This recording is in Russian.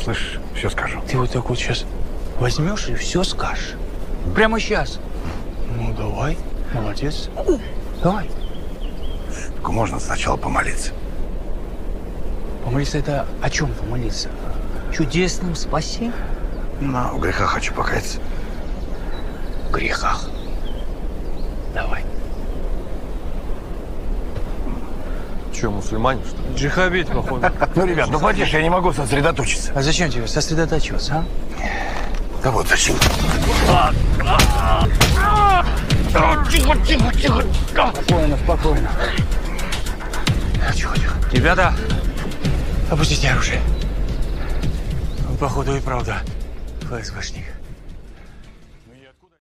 слышишь? Все скажу. Ты вот так вот сейчас возьмешь и все скажешь. Прямо сейчас. Ну, давай. Молодец. Давай. Только можно сначала помолиться. Помолиться это о чем помолиться? Чудесным спасением? Но в грехах хочу покаяться. В грехах. Давай. Че, мусульмане, что ли? Джихабит, походу. Ну, ребят, ну потише, я не могу сосредоточиться. А зачем тебе сосредотачиваться, а? Да вот зачем. Тихо. Спокойно. Тихо. Ребята, опустите оружие. Он, походу, и правда ФСБшник.